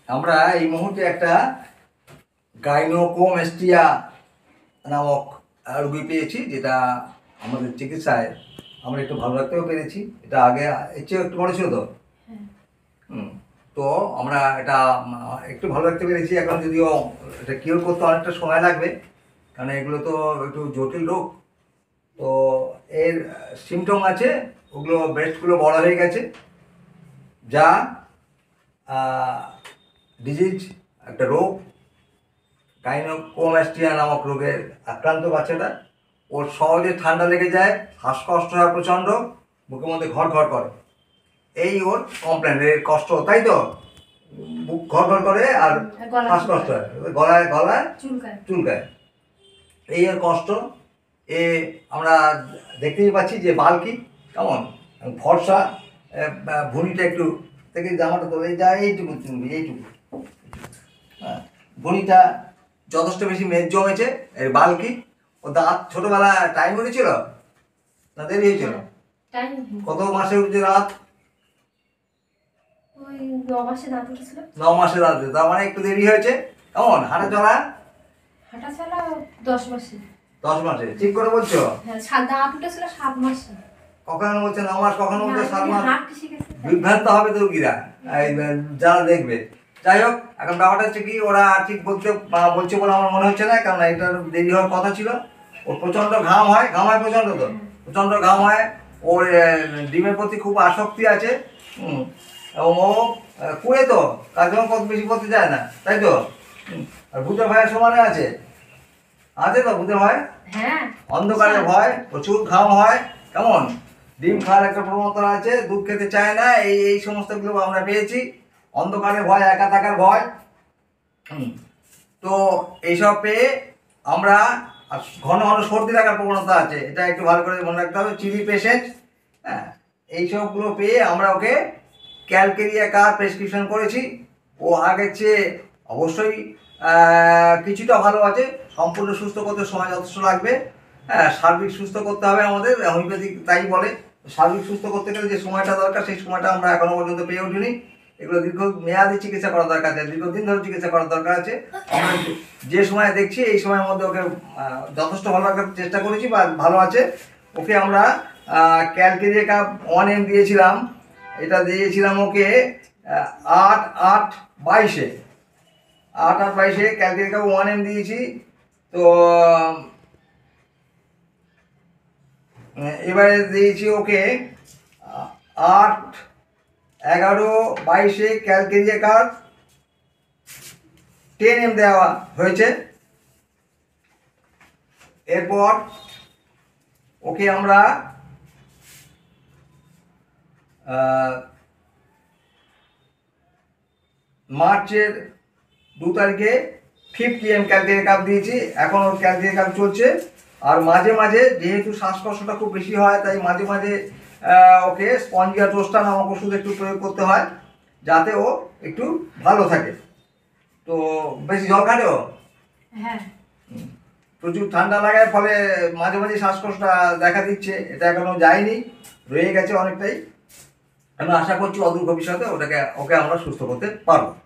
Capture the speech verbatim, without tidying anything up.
আমরা এই মুহূর্তে একটা গাইনোকোমেস্টিয়া নামক রোগী পেয়েছি, যেটা আমাদের চিকিৎসায় আমরা একটু ভালো রাখতেও পেরেছি। এটা আগে এর চেয়ে একটু বড় ছিল তো, হুম তো আমরা এটা একটু ভালো রাখতে পেরেছি। এখন যদিও এটা কিওর করতে অনেকটা সময় লাগবে, কারণ এগুলো তো একটু জটিল রোগ। তো এর সিমটম আছে, ওগুলো ব্রেস্টগুলো বড় হয়ে গেছে, যা ডিজিজ একটা রোগ, গাইনোকোমেস্টিয়া নামক রোগের আক্রান্ত বাচ্চাটা। ওর সহজে ঠান্ডা লেগে যায়, শ্বাসকষ্ট হয় প্রচণ্ড, বুকের মধ্যে ঘর ঘর করে, এই ওর কমপ্লেন, এর কষ্ট, তাই তো? বুক ঘর ঘর করে আর শ্বাসকষ্ট হয়, গলায় গলায় চুলকায়, এই এর কষ্ট। এ আমরা দেখতেই পাচ্ছি যে বালকি কেমন ফর্সা, ভুঁড়িটা একটু থেকে জামাটা তোলে যায় এইটুকু, এইটুকু হ্যাঁ, ভুঁড়িটা যথেষ্ট বেশি মেদ জমেছে, এই বালকি। ও দাঁত ছোটবেলায় টাইম উঠেছিল না দেরি হয়েছিল? কত মাসে উঠছে দাঁত? ন মাসে দাঁত উঠেছিল। ন মাসে দাঁত, তার মানে একটু দেরি হয়েছে। কেমন হাঁটা চলা? হাঁটা চলা দশ মাসে। দশ মাসে ঠিক করে বলছো? হ্যাঁ, দাঁত উঠেছিল সাত মাসে। কখনো বলছে ন মাস, কখনো বলছে সাত মাস। বিভ্রান্ত হবে তো রোগীরা, যারা দেখবে। যাই হোক, এখন ব্যাপারটা হচ্ছে কি, ওরা ঠিক বলতে বলছে বলে আমার মনে হচ্ছে না, কারণ এটা দেরি হওয়ার কথা ছিল। ওর প্রচণ্ড ঘাম হয়, ঘাম হয় প্রচণ্ড, তো প্রচণ্ড ঘাম হয়। ওর ডিমের প্রতি খুব আসক্তি আছে, হুম এবং ও কুড়ে তো কাজকর্ম কত বেশি করতে চায় না, তাই তো? আর ভূতের ভয়ের সমানে আছে, আছে তো ভূতের ভয়, অন্ধকারের ভয়, প্রচুর ঘাম হয়, কেমন ডিম খাওয়ার একটা প্রবণতা আছে, দুধ খেতে চায় না, এই এই সমস্তগুলো আমরা পেয়েছি। অন্ধকারের ভয়, একা থাকার ভয়, হুম তো এইসব পেয়ে আমরা, ঘন ঘন সর্দি লাগার প্রবণতা আছে, এটা একটু ভালো করে মনে রাখতে হবে। চিলি পেশেন্ট, হ্যাঁ এইসবগুলো পেয়ে আমরা ওকে ক্যালকেরিয়া কার প্রেসক্রিপশন করেছি। ও আগের চেয়ে অবশ্যই কিছুটা ভালো আছে, সম্পূর্ণ সুস্থ করতে সময় যথেষ্ট লাগবে। হ্যাঁ, সার্বিক সুস্থ করতে হবে আমাদের, হোমিওপ্যাথিক তাই বলে। সার্বিক সুস্থ করতে গেলে যে সময়টা দরকার, সেই সময়টা আমরা এখনো পর্যন্ত পেয়ে উঠিনি। এগুলো দীর্ঘ মেয়াদি চিকিৎসা করা দরকার আছে, দীর্ঘদিন ধরে চিকিৎসা করার দরকার আছে। আমরা যে সময় দেখছি এই সময়ের মধ্যে ওকে যথেষ্ট ভালো রাখার চেষ্টা করেছি বা ভালো আছে। ওকে আমরা ক্যালকেরিয়া কাপ ওয়ান এম দিয়েছিলাম, এটা দিয়েছিলাম ওকে আট আট বাইশে আট আট বাইশে ক্যালকেরিয়া কাপ ওয়ান এম দিয়েছি। তো এবারে দিয়েছি ওকে আট এগারো বাইশে ক্যালকেরিয়া কাপ টেন এম দেওয়া হয়েছে। এরপর ওকে আমরা মার্চের দু তারিখে ফিফটি এম ক্যালকেরিয়া কাপ দিয়েছি। এখন ওর ক্যালকেরিয়া কাপ চলছে। আর মাঝে মাঝে যেহেতু শ্বাসকষ্টটা খুব বেশি হয়, তাই মাঝে মাঝে ওকে স্পঞ্জিয়া টোস্টা নামক ওষুধ একটু প্রয়োগ করতে হয়, যাতে ও একটু ভালো থাকে। তো বেশি জল খাটে ও, হ্যাঁ প্রচুর ঠান্ডা লাগার ফলে মাঝে মাঝে শ্বাসকষ্টটা দেখা দিচ্ছে, এটা এখনো যায়নি, রয়ে গেছে অনেকটাই। আমি আশা করছি অদূর ভবিষ্যতে ওটাকে ওকে আমরা সুস্থ করতে পারবো।